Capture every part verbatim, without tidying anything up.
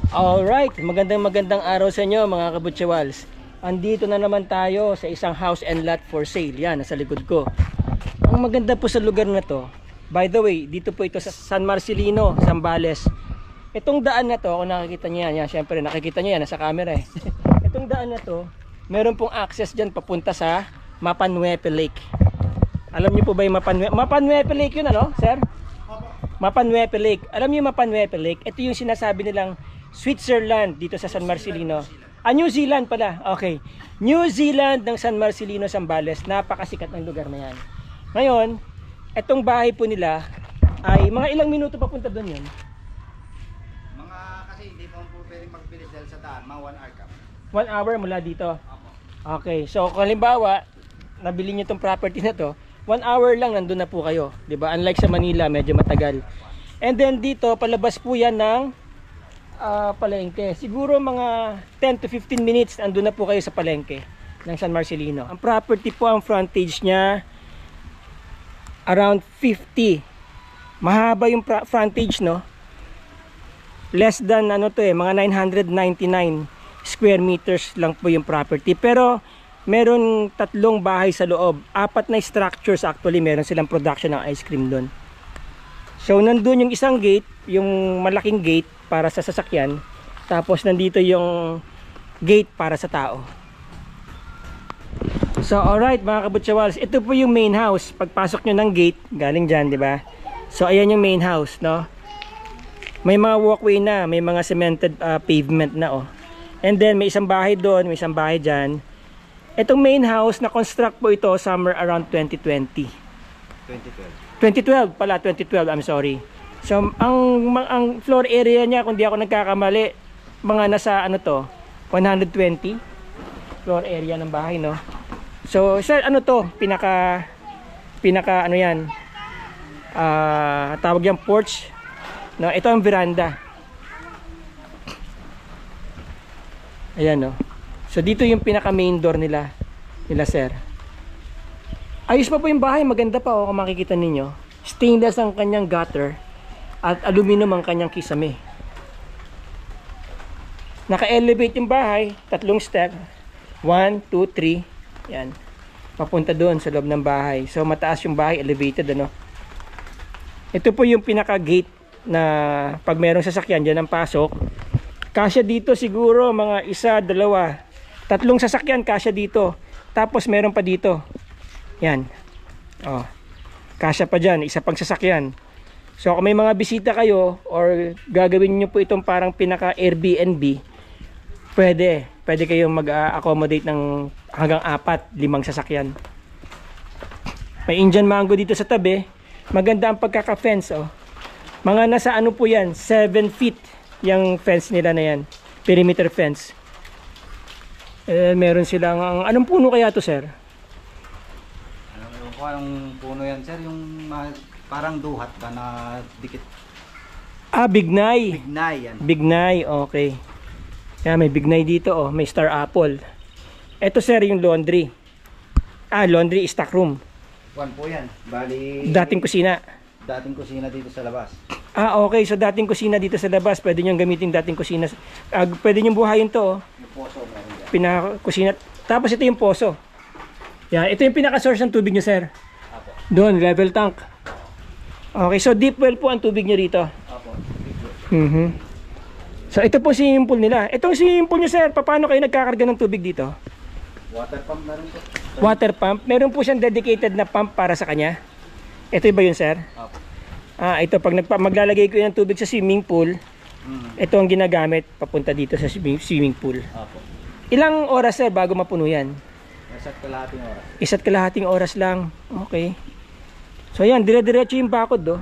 Alright, magandang magandang araw sa inyo mga kabutsewals. Andito na naman tayo sa isang house and lot for sale. Yan, nasa likod ko. Ang maganda po sa lugar na to, by the way, dito po ito sa San Marcelino, Zambales. Itong daan na to, kung nakikita nyo yan, yan syempre nakikita nyo yan, nasa camera eh. Itong daan na to, meron pong access dyan papunta sa Mapanwepe Lake. Alam nyo po ba yung Mapanwepe? Mapanwepe Lake yun ano, sir? Mapanwepe Lake. Alam nyo yung Mapanwepe Lake? Ito yung sinasabi nilang Switzerland dito sa San Marcelino. Ah, New Zealand pala. Okay. New Zealand ng San Marcelino, Zambales. Napakasikat ng lugar na yan. Ngayon, etong bahay po nila ay mga ilang minuto papunta doon yun? Mga kasi hindi po po pwedeng magbilis dahil sa daan. Mga one hour ka. One hour mula dito? Okay. So, kung halimbawa, nabili nyo itong property na to, one hour lang nandun na po kayo. Diba? Unlike sa Manila, medyo matagal. And then dito, palabas po yan ng Uh, palengke. Siguro mga ten to fifteen minutes andun na po kayo sa palengke ng San Marcelino. Ang property po, ang frontage niya around fifty. Mahaba yung frontage, no? Less than ano to eh, mga nine hundred ninety-nine square meters lang po yung property. Pero meron tatlong bahay sa loob. Apat na structures actually, meron silang production ng ice cream doon. So nandun yung isang gate, yung malaking gate para sa sasakyan, tapos nandito yung gate para sa tao. So alright mga kabutsewals, ito po yung main house. Pagpasok nyo ng gate, galing dyan, di ba? So ayan yung main house, no? May mga walkway na, may mga cemented uh, pavement na, oh. And then may isang bahay doon, may isang bahay dyan. Itong main house, na-construct po ito somewhere around twenty twenty. twenty twelve. twenty twelve pala, twenty twelve, I'm sorry. So ang ang floor area niya, kung di ako nagkakamali, mga nasa ano to, one hundred twenty floor area ng bahay, no? So sa ano to, pinaka pinaka ano yan, ah, uh, tawag yung porch, no? Ito ang veranda. Ayan, no? So dito yung pinaka main door nila, nila sir. Ayos pa po yung bahay, maganda pa, oh, kung makikita ninyo. Stainless ang kanyang gutter at aluminum ang kanyang kisame. Naka-elevate yung bahay, tatlong step, one, two, three. Yan. Papunta doon sa loob ng bahay. So mataas yung bahay, elevated, ano. Ito po yung pinaka-gate na pag merong sasakyan diyan ang pasok. Kasya dito siguro mga isa, dalawa, tatlong sasakyan kasya dito. Tapos meron pa dito. Yan. Oh. Kasya pa diyan, isa pang sasakyan. So kung may mga bisita kayo or gagawin niyo po itong parang pinaka Airbnb, pwede, pwede kayong mag-accommodate ng hanggang apat, limang sasakyan. May Indian mango dito sa tabi. Maganda ang pagkaka-fence, oh. Mga nasa ano po yan, seven feet yung fence nila na yan. Perimeter fence. Eh, meron silang, anong puno kaya to, sir? Ano ko anong puno yan, sir? Yung uh, parang duhat ba na dikit? Ah, bignay. Bignay yan. Bignay, okay. Kaya may bignay dito, oh. May star apple. Ito, sir, yung laundry. Ah, laundry stock room. One po yan. Bali, dating kusina. Dating kusina dito sa labas. Ah, okay. So, dating kusina dito sa labas. Pwede nyo gamitin dating kusina. Ah, pwede nyo buhayin to, oh. Yung poso meron dyan. Pinaka-kusina. Tapos ito yung poso. Yan. Ito yung pinaka-source ng tubig nyo, sir. Apo. Doon, level tank. Okay, so deep well po ang tubig nyo rito. Apo. Mm-hmm. So ito po swimming pool nila. Itong swimming pool nyo, sir, paano kayo nagkakarga ng tubig dito? Water pump na rin po. Water pump. Meron po siyang dedicated na pump para sa kanya. Ito ba yun, sir? Apo. Ah, ito pag nagpa maglalagay ko ng tubig sa swimming pool, Mm. ito ang ginagamit papunta dito sa swimming pool. Apo. Ilang oras, sir, bago mapuno yan? Isa't kalahating oras. Isa't kalahating oras lang. Okay. So yan, dire-diretso yung bakod, do.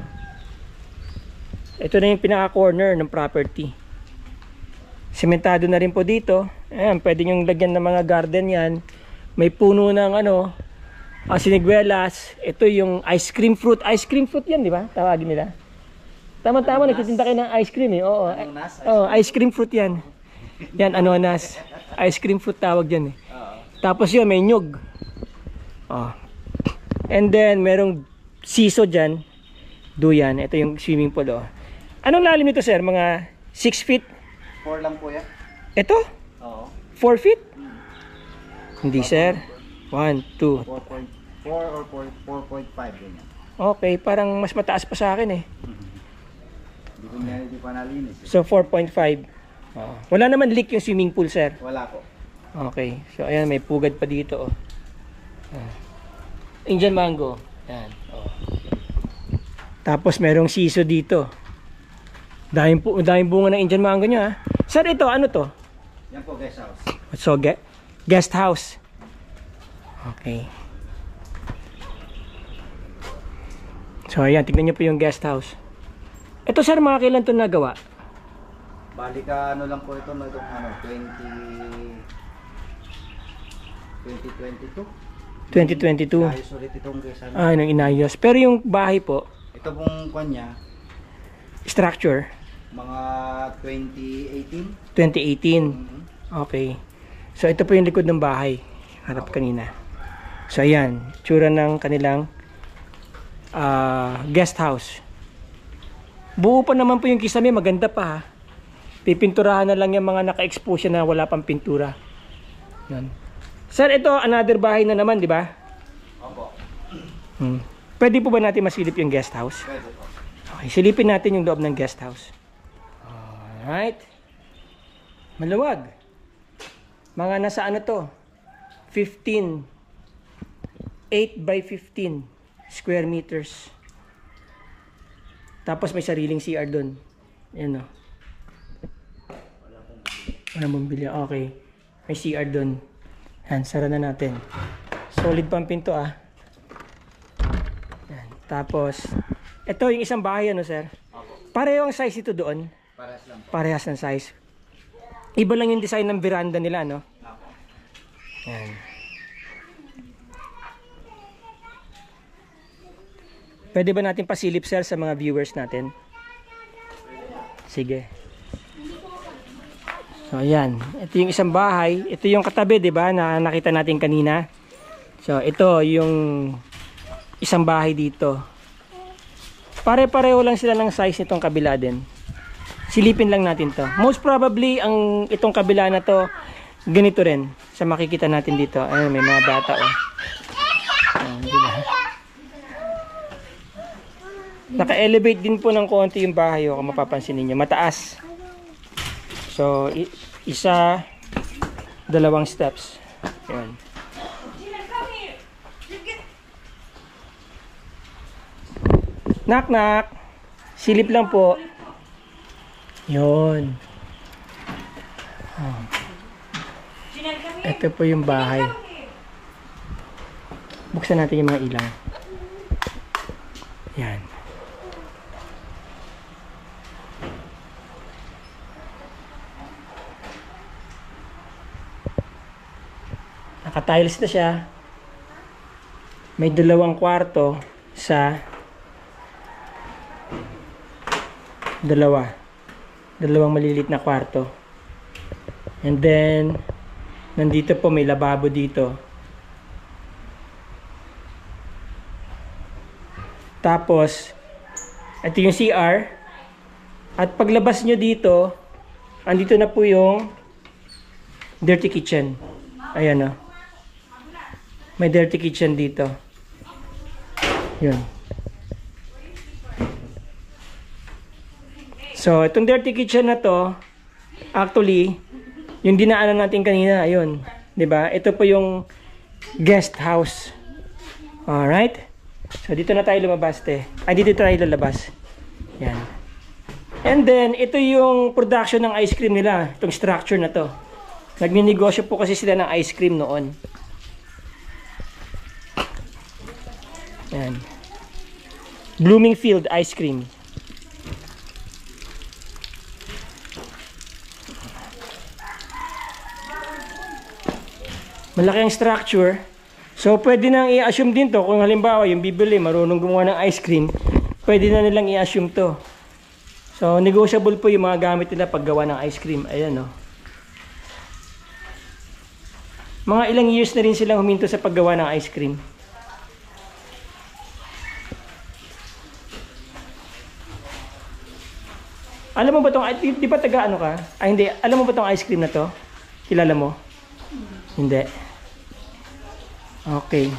Ito na yung pinaka-corner ng property. Sementado na rin po dito. Ayan, pwede nyo lagyan ng mga garden yan. May puno ng ano, uh, siniguelas. Ito yung ice cream fruit. Ice cream fruit yan, di ba? Tawagin nila. Tama-tama, nagtitinda kayo ng ice cream eh. Oo, Anonas, ice oh, ice cream fruit yan. Yan, anonas. Ice cream fruit tawag dyan eh. Tapos yun, may nyug. Oh. And then, merong siso dyan. Duyan. Ito yung swimming pool, oh. Anong lalim nito, sir? Mga six feet? four lang po yan. Ito? Oo. four feet? Hindi, sir. one, two. four point four or four point five ganyan. Okay, parang mas mataas pa sa akin eh. Hindi ko na hindi pa nalinis. Eh. So, four point five. Oh. Wala naman leak yung swimming pool, sir. Wala po. Okay. So, ayan, may pugad pa dito. Oh. Ah. Indian mango. Ayan. Oh. Tapos, merong siso dito. Daming, pu daming bunga ng Indian mango nyo, ha? Sir, ito, ano to? Yan po, guest house. So, ge guest house. Okay. So, ayan, tignan nyo po yung guest house. Ito, sir, mga kailan ito nagawa? Bali ka, ano lang po ito, no, itong, ano, twenty twenty-two. twenty twenty-two. Ayos ulit itong guest house. Ah, nang inayos. Pero yung bahay po, Ito pong kanya, structure, mga twenty eighteen. twenty eighteen. Mm-hmm. Okay. So, ito po yung likod ng bahay. Harap kanina. So, ayan. Tsura ng kanilang uh, guest house. Buo pa naman po yung kisame. Maganda pa, ha. Pipinturahan na lang yung mga naka-expose na wala pang pintura. Yan. Sir, ito, another bahay na naman, di ba? Opo. Hmm. Pwede po ba natin masilip yung guest house? Pwede po. Okay, silipin natin yung loob ng guest house. Alright. Maluwag. Mga nasa ano to? fifteen. eight by fifteen square meters. Tapos may sariling C R doon. Ayan o. Walang bumbilya. Okay. May C R doon. Yan, sara na natin. Solid pang pinto ah. Yan. Tapos, ito yung isang bahay ano sir? Pareho ang size ito doon. Parehas lang po. Parehas ng size. Iba lang yung design ng veranda nila, no? Yan. Pwede ba natin pasilip, sir, sa mga viewers natin? Sige. So, ayan. Ito yung isang bahay. Ito yung katabi, di ba, na nakita natin kanina. So, ito yung isang bahay dito. Pare-pareho lang sila ng size nitong kabila din. Silipin lang natin to. Most probably, ang itong kabila na to, ganito rin. Sa makikita natin dito. Ayun, may mga bata, oh. Ayun, diba? Naka-elevate din po ng konti yung bahay, oh, kung mapapansin ninyo. Mataas. So, isa, dalawang steps. Ayun. Knock, knock. Silip lang po. Yun. Oh. Ito po yung bahay. Buksan natin yung mga ilaw. Yan. Naka-tiles na siya. May dalawang kwarto sa dalawa. Dalawang malilit na kwarto. And then, nandito po may lababo dito. Tapos, ito yung C R. At paglabas nyo dito, andito na po yung dirty kitchen. Ayan o. May dirty kitchen dito. Yun. So, itong dirty kitchen na to, actually, yung dinaanan natin kanina, ayun. Diba? Ito po yung guest house. Alright? So, dito na tayo lumabas, te. Ay, dito tayo lalabas. Yan. And then, ito yung production ng ice cream nila. Itong structure na to. Nagninegosyo po kasi sila ng ice cream noon. Yan. Bloomingfield ice cream. Malaki ang structure. So, pwede nang i-assume din to. Kung halimbawa, yung bibili, marunong gumawa ng ice cream, pwede na nilang i-assume to. So, negotiable po yung mga gamit nila paggawa ng ice cream. Ayan, no. Mga ilang years na rin silang huminto sa paggawa ng ice cream. Alam mo ba tong, di, di ba taga ano ka? Ay hindi, alam mo ba tong ice cream na to? Kilala mo? Hindi. Okay.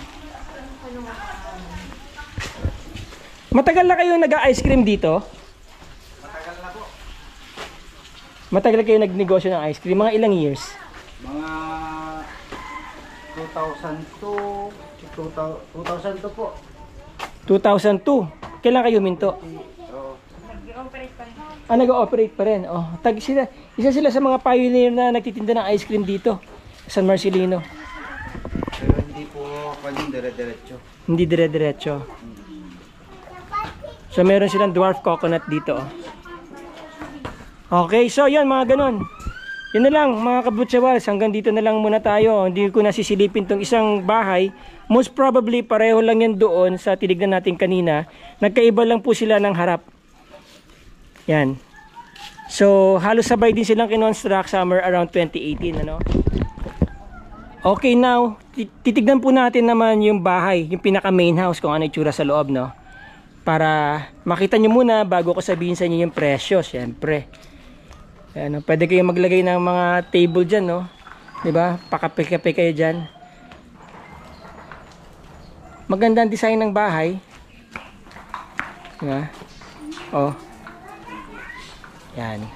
Matagal na kayo nag-ice cream dito? Matagal na po. Matagal kayo nagnegosyo ng ice cream? Mga ilang years? Mga two thousand two, two thousand two po. two thousand two. Kailan kayo minto? Oo. Ah, nag-ooperate pa rin. Oh, tag sila. Isa sila sa mga pioneer na nagtitinda ng ice cream dito. San Marcelino. Pero hindi po kanyang dire-diretso. Hindi dire-diretso. So meron silang dwarf coconut dito. Oh. Okay, so yan mga ganun. Yan na lang mga kabutsawals. Hanggang dito na lang muna tayo. Hindi ko nasisilipin tong isang bahay. Most probably pareho lang yan doon sa tinignan natin kanina. Nagkaiba lang po sila ng harap. Yan. So, halos sabay din silang kinonstruct summer around twenty eighteen, ano? Okay, now, titignan po natin naman yung bahay, yung pinaka main house, kung ano itsura sa loob, no? Para makita nyo muna bago ko sabihin sa inyo yung presyo, syempre. Ano, pwede kayong maglagay ng mga table dyan, no? Diba? Pakape-kape kayo dyan. Maganda ang design ng bahay. Diba? Oh. Yan.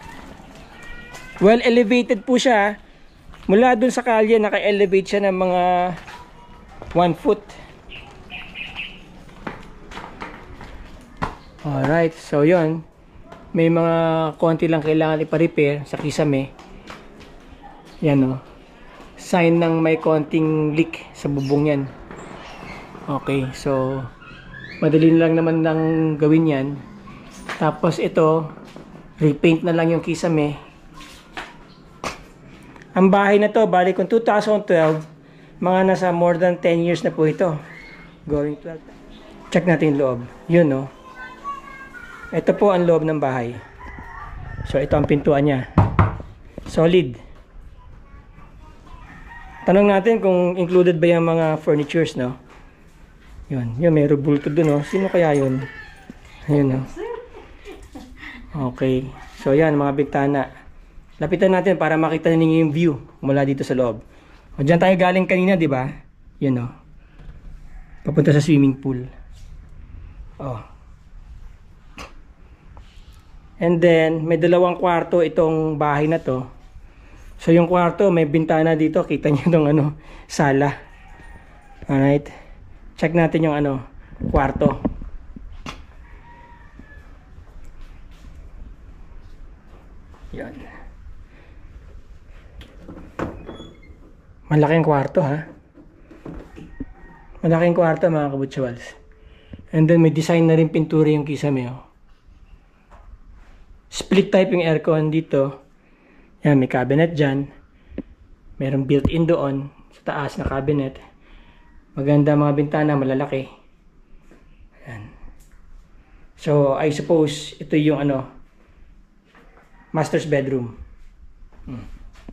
Well elevated po siya. Mula dun sa kalye, naka-elevate siya ng mga one foot. Alright, so yun. May mga konti lang kailangan ipa-repair sa kisame. Yan o. Sign ng may konting leak sa bubong yan. Okay, so madali lang naman lang gawin yan. Tapos ito, repaint na lang yung kisame. Ang bahay na to, bali kung two thousand twelve, mga nasa more than ten years na po ito. Going twelve. Check natin yung loob. Yun, no? Ito po ang loob ng bahay. So, ito ang pintuan niya. Solid. Tanong natin kung included ba yung mga furnitures, no? Yun. Yun, may rubulto dun, no? Sino kaya yun? Ayun, no? Okay. So, yan, mga bintana. Lapitan natin para makita ninyo yung view mula dito sa loob. O, dyan tayo galing kanina, di ba? Yun, no? Papunta sa swimming pool. Oh. And then, may dalawang kwarto itong bahay na to. So, yung kwarto, may bintana dito. Kita nyo itong ano, sala. Alright. Check natin yung ano, kwarto. Yan. Malaking kwarto, ha? Malaking kwarto, mga kabutsawals. And then, may design na rin pintura yung kisame, oh. Split type yung aircon dito. Yan, may cabinet dyan. Merong built-in doon sa taas na cabinet. Maganda mga bintana, malalaki. Yan. So, I suppose ito yung ano, master's bedroom. Hmm.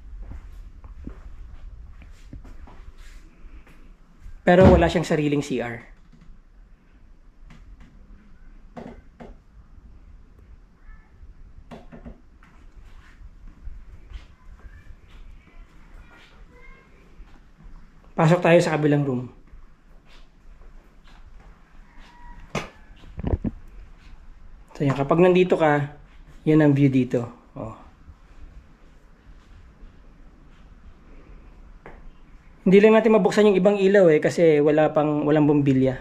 Pero wala siyang sariling C R. Pasok tayo sa kabilang room. So yan, kapag nandito ka, yan ang view dito. Oh. Hindi lang natin mabuksan yung ibang ilaw eh kasi wala pang walang bombilya.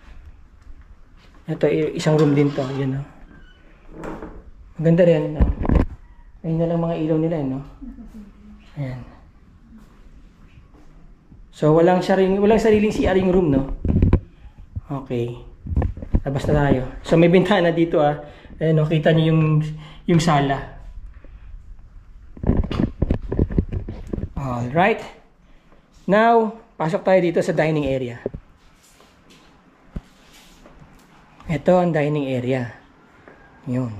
Ito isang room din to, yan oh. Maganda rin, no? Ayun na lang mga ilaw nila, no? Ayan. So, walang sariling, walang sariling C R yung room, no? Okay. Labas na tayo. So, may bintana dito, ah. Ayan, no? Kita niyo yung, yung sala. Alright. Now, pasok tayo dito sa dining area. Ito ang dining area. Yun.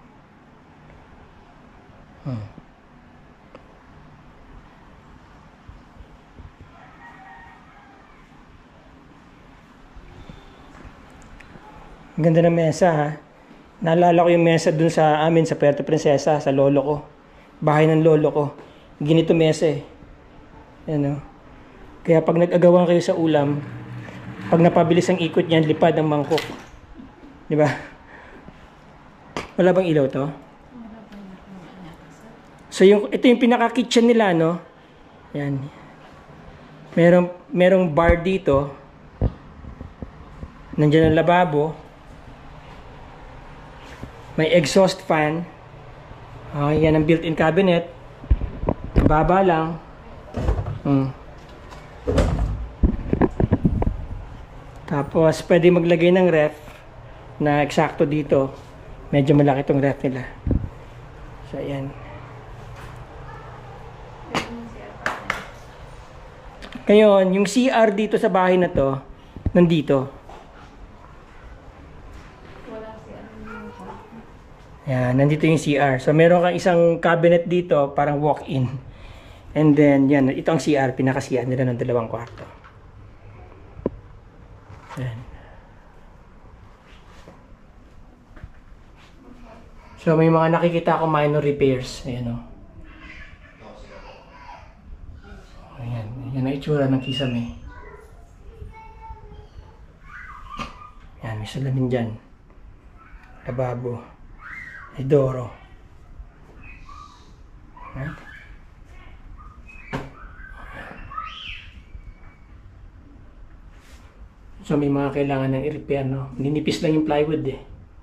Hmm. Ang ganda ng mesa, ha. Naalala ko yung mesa dun sa amin sa Puerto Princesa, sa lolo ko. Bahay ng lolo ko. Ginito mesa eh. Yan o. Kaya pag nag-agawan kayo sa ulam, pag napabilis ang ikot niyan, lipad ang mangkok. Di ba? Wala bang ilaw to? So yung, ito yung pinaka-kitchen nila, no? Yan. Merong, merong bar dito. Nandiyan ang lababo. May exhaust fan. Okay, yan ang built-in cabinet. Baba lang. Hmm. Tapos, pwede maglagay ng ref na eksakto dito. Medyo malaki itong ref nila. So, ayan. Ngayon, yung C R dito sa bahay na to, nandito. Yan, nandito yung C R. So, meron kang isang cabinet dito, parang walk-in. And then, yan, ito ang C R, pinaka-C R nila ng dalawang kwarto. Yan. So, may mga nakikita ako minor repairs. Ayan o. Ayan, yan ang itsura ng kisame. Yan, may salamin dyan. Lababo. Idoro. Right? So may mga kailangan ng i-repair, no? Ninipis lang yung plywood eh.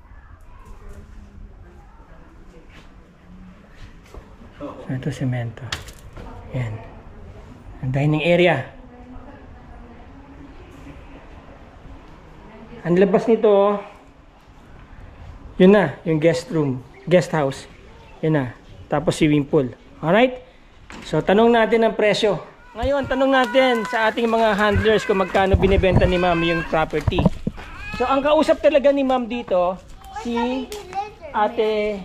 So ito semento. Yan. Ang dining area. Ang labas nito, yun na, yung guest room, guest house. Yun na. Tapos swimming pool. Alright? So, tanong natin ang presyo. Ngayon, tanong natin sa ating mga handlers kung magkano binibenta ni ma'am yung property. So, ang kausap talaga ni ma'am dito, si ate,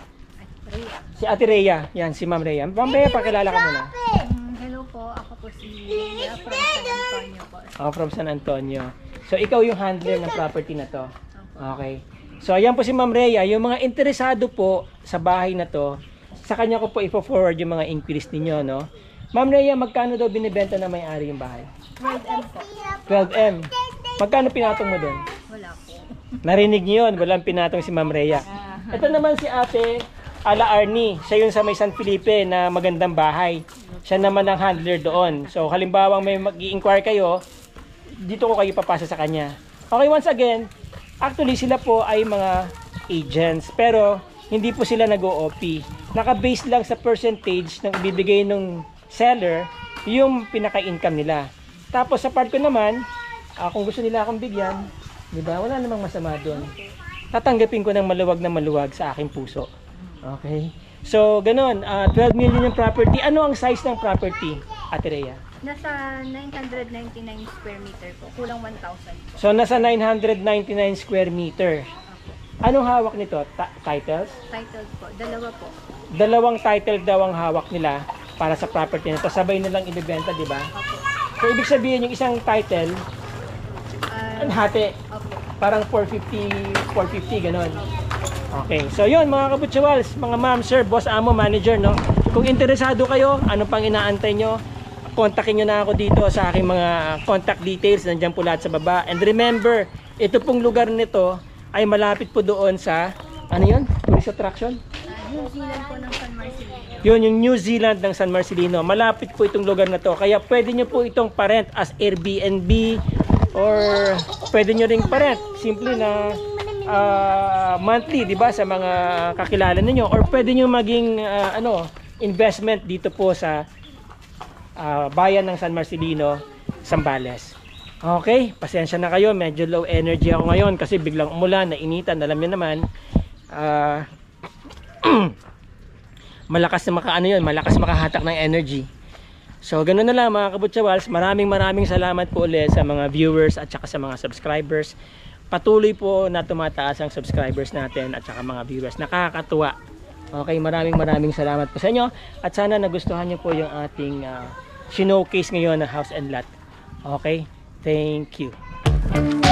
si ate Rhea. Yan, si ma'am Rhea. Ma'am Rhea, pakilala ka muna. Um, hello po, ako po si Rhea from San Antonio po. Oh, from San Antonio. So, ikaw yung handler ng property na to. Okay. So, ayan po si Ma'am Rhea. Yung mga interesado po sa bahay na to, sa kanya ko po i-forward yung mga inquiries ninyo, no? Ma'am Rhea, magkano daw binibenta na may-ari yung bahay? twelve M po. twelve M. Magkano pinatong mo doon? Wala po. Narinig niyo yun, walang pinatong si Ma'am Rhea. Ito naman si ate Ala Arnie. Siya yung sa may San Felipe na magandang bahay. Siya naman ang handler doon. So, halimbawa may mag-i-inquire kayo, dito ko kayo papasa sa kanya. Okay, once again, actually, sila po ay mga agents, pero hindi po sila nag-O P. Naka-base lang sa percentage ng ibibigay ng seller, yung pinaka-income nila. Tapos sa part ko naman, uh, kung gusto nila akong bigyan, di ba, wala namang masama doon. Tatanggapin ko ng maluwag na maluwag sa aking puso. Okay? So, ganun, uh, twelve million yung property. Ano ang size ng property, Ate Rhea? Nasa nine hundred ninety-nine square meter po. Kulang one thousand. So, nasa nine hundred ninety-nine square meter. Anong hawak nito? Ta- titles? Title po. Dalawa po. Dalawang title daw ang hawak nila para sa property na ito. Sabay nilang ibibenta, di ba? Opo. So, ibig sabihin, yung isang title, Uh, ang hati. opo. Parang four fifty, four fifty, ganon. Okay. So, yun, mga kabutsawals, mga ma'am, sir, boss, amo, manager, no? Kung interesado kayo, ano pang inaantay nyo? Kontakin nyo na ako dito sa aking mga contact details. Nandiyan po lahat sa baba. And remember, ito pong lugar nito ay malapit po doon sa, ano yun? Tourist attraction? Uh, New Zealand po ng San Marcelino. Yun, yung New Zealand ng San Marcelino. Malapit po itong lugar na to. Kaya pwede nyo po itong parent as Airbnb or pwede nyo ring parent. Simple na uh, monthly, di ba? Sa mga kakilala ninyo. Or pwede nyo maging uh, ano, investment dito po sa Uh, bayan ng San Marcelino, Zambales. Okay, pasensya na kayo, medyo low energy ako ngayon kasi biglang umulan, nainitan, alam niyo naman. Uh, malakas na maka ano yun, malakas makahatak ng energy. So ganoon na lang mga kabutsawals, maraming maraming salamat po ulit sa mga viewers at saka sa mga subscribers. Patuloy po na tumataas ang subscribers natin at saka mga viewers. Nakakatuwa. Okay, maraming maraming salamat po sa inyo at sana nagustuhan niyo po yung ating uh, showcase ngayon na house and lot. Okay, thank you.